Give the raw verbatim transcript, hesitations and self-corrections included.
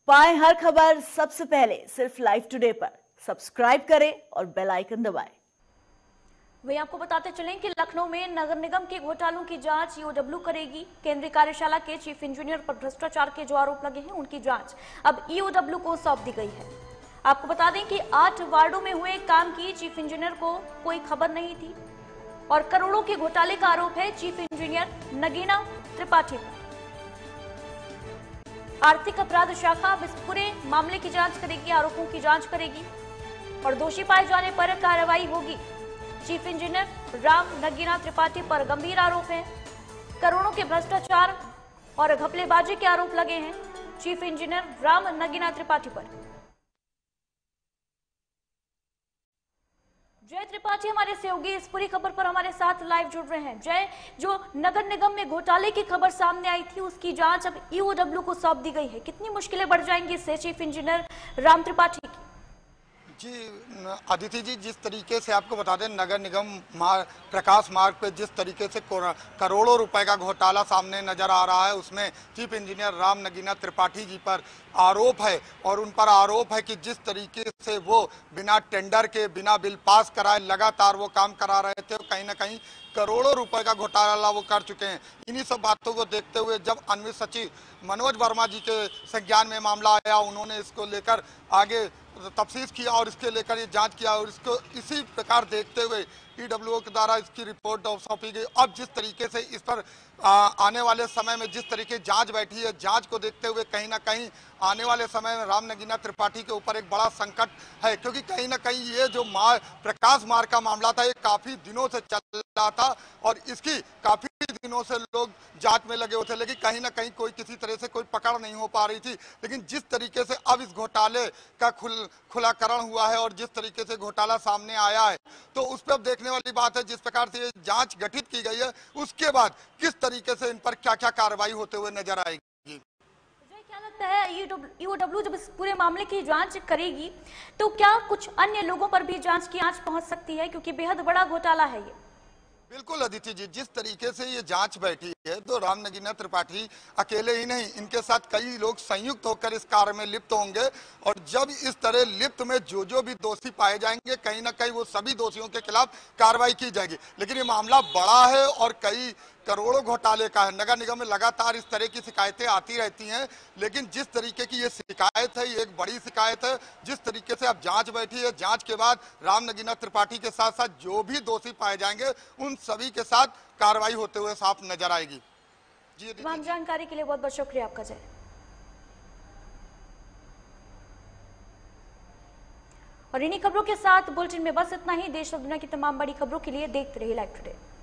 पाएं हर खबर सबसे पहले सिर्फ लाइव टुडे पर। सब्सक्राइब करें और बेल आइकन दबाएं। वहीं आपको बताते चलें कि लखनऊ में नगर निगम के घोटालों की जांच ईओडब्ल्यू करेगी। केंद्रीय कार्यशाला के चीफ इंजीनियर पर भ्रष्टाचार के जो आरोप लगे हैं उनकी जांच अब ईओडब्ल्यू को सौंप दी गई है। आपको बता दें कि आठ वार्डों में हुए काम की चीफ इंजीनियर को कोई खबर नहीं थी और करोड़ों के घोटाले का आरोप है चीफ इंजीनियर नगीना त्रिपाठी पर। आर्थिक अपराध शाखा इस पूरे मामले की जांच करेगी, आरोपों की जांच करेगी और दोषी पाए जाने पर कार्रवाई होगी। चीफ इंजीनियर राम नगीना त्रिपाठी पर गंभीर आरोप हैं। करोड़ों के भ्रष्टाचार और घपलेबाजी के आरोप लगे हैं चीफ इंजीनियर राम नगीना त्रिपाठी पर। जय त्रिपाठी हमारे सहयोगी इस पूरी खबर पर हमारे साथ लाइव जुड़ रहे हैं। जय, जो नगर निगम में घोटाले की खबर सामने आई थी उसकी जांच अब ईओडब्ल्यू को सौंप दी गई है, कितनी मुश्किलें बढ़ जाएंगी इससे चीफ इंजीनियर राम त्रिपाठी की? जी अदिति जी, जिस तरीके से आपको बता दें नगर निगम मार्ग प्रकाश मार्ग पे जिस तरीके से करोड़ों रुपए का घोटाला सामने नजर आ रहा है, उसमें चीफ इंजीनियर राम नगीना त्रिपाठी जी पर आरोप है और उन पर आरोप है कि जिस तरीके से वो बिना टेंडर के बिना बिल पास कराए लगातार वो काम करा रहे थे, कहीं ना कहीं करोड़ों रुपए का घोटाला वो कर चुके हैं। इन्हीं सब बातों को देखते हुए जब अन्वित सचिव मनोज वर्मा जी के संज्ञान में मामला आया, उन्होंने इसको लेकर आगे तफ्तीश किया और इसके लेकर ये जांच किया और इसको इसी प्रकार देखते हुए ईडब्ल्यूओ के द्वारा इसकी रिपोर्ट सौंपी गई। अब जिस तरीके से इस पर आ, आने वाले समय में जिस तरीके जांच बैठी है, जांच को देखते हुए कहीं ना कहीं आने वाले समय में राम नगीना त्रिपाठी के ऊपर एक बड़ा संकट है, क्योंकि कहीं ना कहीं ये जो मार प्रकाश मार्ग का मामला था ये काफी दिनों से चल रहा था और इसकी काफी दिनों से लोग जांच में लगे हुए थे, लेकिन कहीं ना कहीं कोई किसी तरह से कोई पकड़ नहीं हो पा रही थी। लेकिन जिस तरीके से अब इस घोटाले का खुल खुलाकरण हुआ है और जिस तरीके से घोटाला सामने आया है, तो उस पर अब देखने वाली बात है जिस प्रकार से ये जांच गठित की गई है उसके बाद किस तरीके से इन पर क्या क्या कार्रवाई होते हुए नजर आएगी। क्या लगता है ईओडब्ल्यू जब इस पूरे मामले की जांच करेगी तो क्या कुछ अन्य लोगों पर भी जांच की आंच पहुंच सकती है, क्योंकि बेहद बड़ा घोटाला है ये? बिल्कुल अदिति जी, जिस तरीके से ये जांच बैठी है तो राम नगीना त्रिपाठी अकेले ही नहीं, इनके साथ कई लोग संयुक्त होकर इस कार्य में लिप्त होंगे और जब इस तरह लिप्त में जो जो भी दोषी पाए जाएंगे कहीं ना कहीं वो सभी दोषियों के खिलाफ कार्रवाई की जाएगी। लेकिन ये मामला बड़ा है और कई करोड़ों घोटाले का है। नगर निगम में लगातार इस तरह की शिकायतें आती रहती हैं, लेकिन जिस तरीके की ये शिकायत है ये एक बड़ी शिकायत है। जिस तरीके से अब जांच बैठी है, जांच के बाद राम नगीना त्रिपाठी के साथ साथ जो भी दोषी पाए जाएंगे उन सभी के साथ कार्रवाई होते हुए साफ नजर आएगी। जी तमाम जानकारी के लिए बहुत बहुत शुक्रिया आपका। जय। और इन्हीं खबरों के साथ बुलेटिन में बस इतना ही। देश और दुनिया की तमाम बड़ी खबरों के लिए देखते रहिए लाइव टुडे।